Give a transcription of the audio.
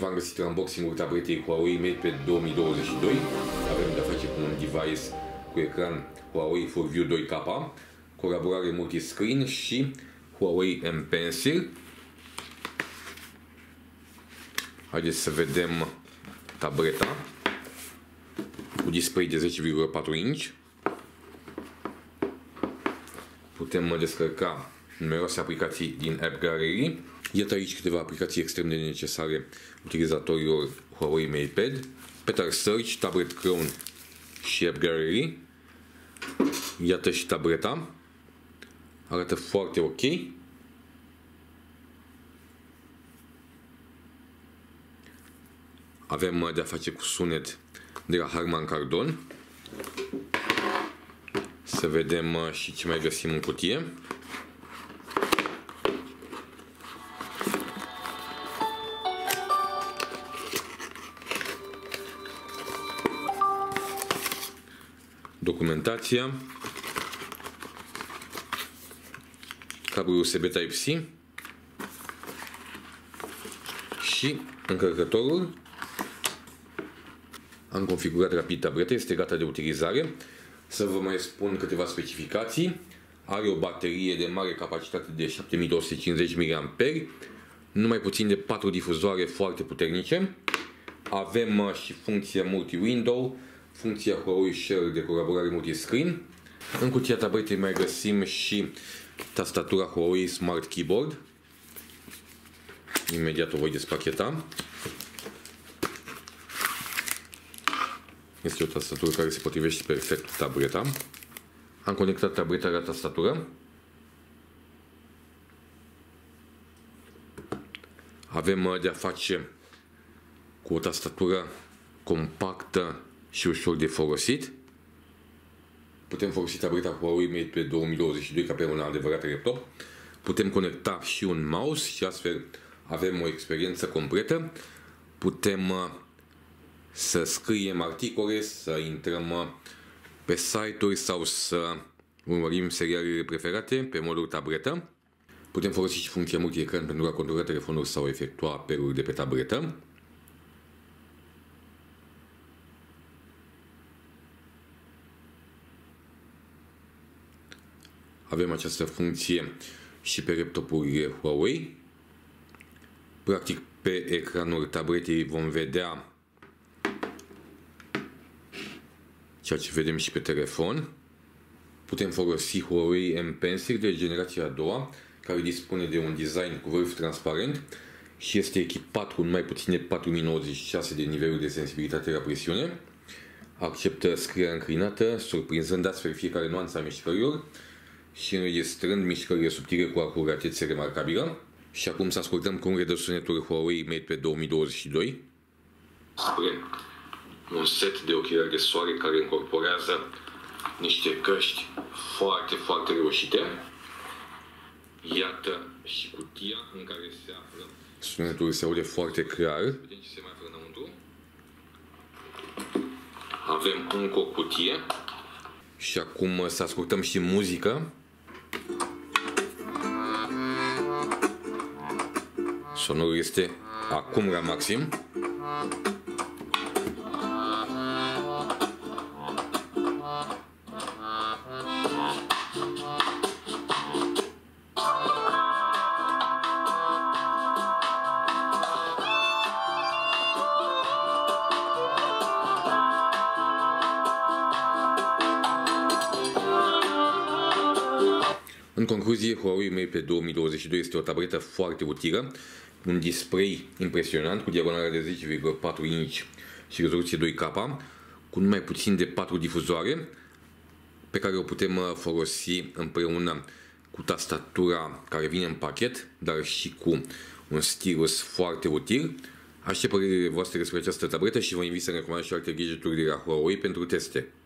v-am găsit în unboxing-ul tabletei Huawei MatePad 2022. Avem de-a face cu un device cu ecran Huawei ForView 2K, colaborare multiscreen și Huawei M Pencil. Haideți să vedem tableta cu display de 10,4 inch. Putem descărca numeroase aplicații din App Gallery. Iată aici câteva aplicații extrem de necesare utilizatorilor Huawei MatePad: Petal Search, Tablet Chrome și App Gallery. Iată și tableta. Arată foarte ok. Avem de-a face cu sunet de la Harman Kardon. Să vedem și ce mai găsim în cutie. Documentația, cablul USB Type-C și încărcătorul. Am configurat rapid tableta, este gata de utilizare. Să vă mai spun câteva specificații. Are o baterie de mare capacitate de 7250 mAh, numai puțin de 4 difuzoare foarte puternice. Avem și funcția multi-window, funcția Huawei Share de colaborare multiscreen. În cutia tabletei mai găsim și tastatura Huawei Smart Keyboard. Imediat o voi despacheta. Este o tastatură care se potrivește perfect cu tableta. Am conectat tableta la tastatură. Avem de a face cu o tastatură compactă și ușor de folosit. Putem folosi tableta Huawei MatePad 2022 ca pe un adevărat laptop. Putem conecta și un mouse și astfel avem o experiență completă. Putem să scriem articole, să intrăm pe site-uri sau să urmărim serialele preferate pe modul tabletă. Putem folosi și funcția multi-ecran pentru a controla telefonul sau efectua apeluri de pe tabletă. Avem această funcție și pe laptopurile Huawei. Practic, pe ecranul tabletei vom vedea ceea ce vedem și pe telefon. Putem folosi Huawei M Pencil de generația a doua, care dispune de un design cu vârf transparent și este echipat cu numai puțin de 4096 de niveluri de sensibilitate la presiune. Acceptă scrierea înclinată, surprinzând astfel fiecare nuanță a mișcărilor și înregistrând mișcările subtile cu acuratețe remarcabilă. Și acum să ascultăm cum redă sunetul Huawei MatePad 2022. Spre un set de ochelari de soare care incorporează niște căști foarte reușite. Iată și cutia în care se află. Sunetul se aude foarte clar. Vedem ce se mai află înăuntru. Avem încă o cutie. Și acum să ascultăm și muzică. Sonorul este acum la maxim. În concluzie, Huawei MatePad 2022 este o tabletă foarte utilă, un display impresionant cu diagonala de 10,4 inch și rezoluție 2K, cu numai puțin de 4 difuzoare, pe care o putem folosi împreună cu tastatura care vine în pachet, dar și cu un stylus foarte util. Aștept părerile voastre despre această tabletă și vă invit să recomandați și alte gadgeturi de la Huawei pentru teste.